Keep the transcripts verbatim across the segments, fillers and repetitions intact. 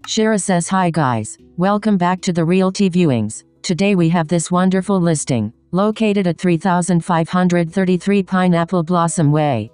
Shira says hi guys, welcome back to the Realty Viewings. Today we have this wonderful listing, located at three thousand five hundred thirty-three Pineapple Blossom Way.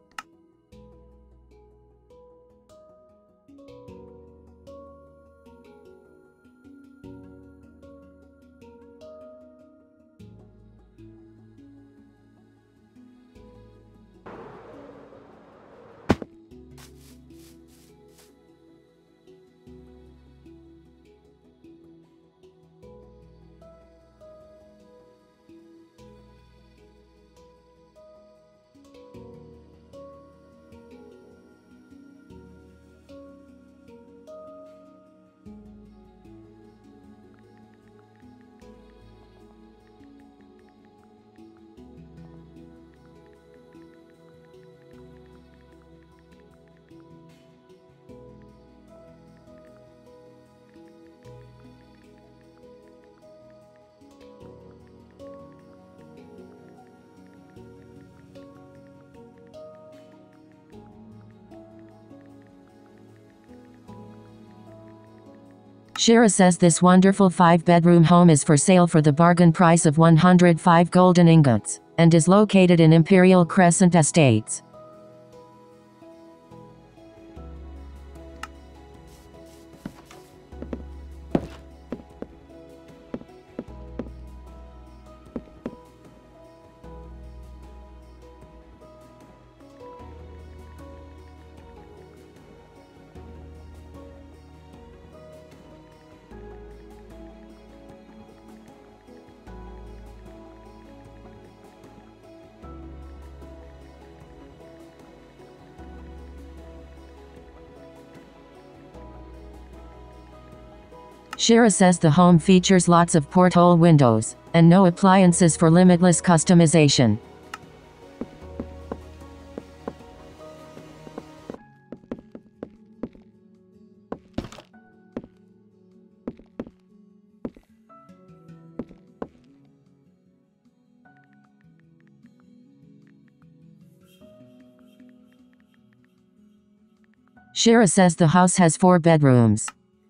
Shira says this wonderful five-bedroom home is for sale for the bargain price of one hundred five golden ingots, and is located in Imperial Crescent Estates. Shira says the home features lots of porthole windows, and no appliances for limitless customization. Shira says the house has four bedrooms.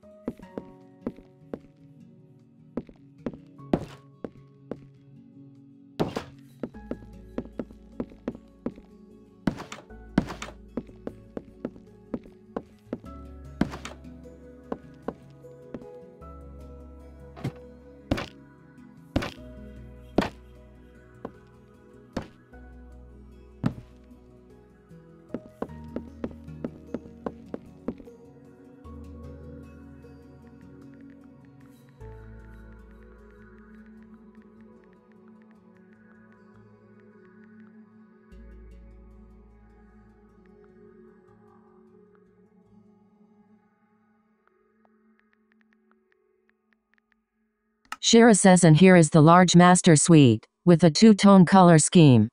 Shira says and here is the large master suite, with a two-tone color scheme.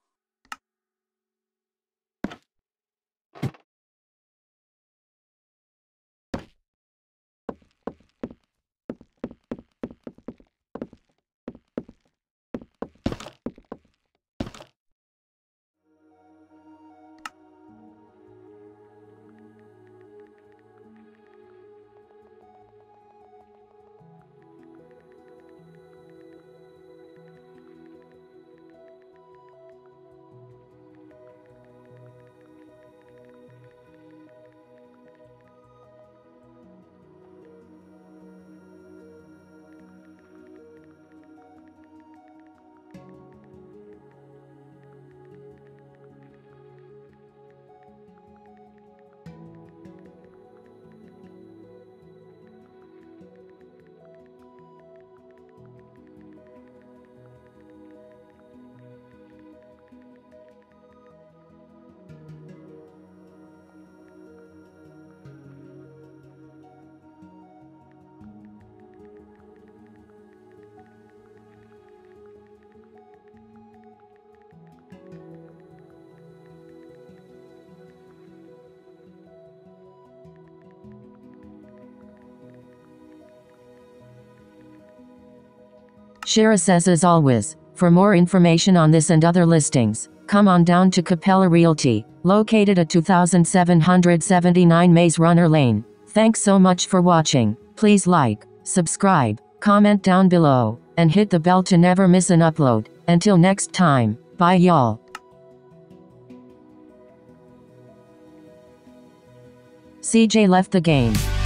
Shira says as always, for more information on this and other listings, come on down to Capella Realty, located at two thousand seven hundred seventy-nine Maze Runner Lane, Thanks so much for watching. Please like, subscribe, comment down below, and hit the bell to never miss an upload. Until next time, bye y'all. C J left the game.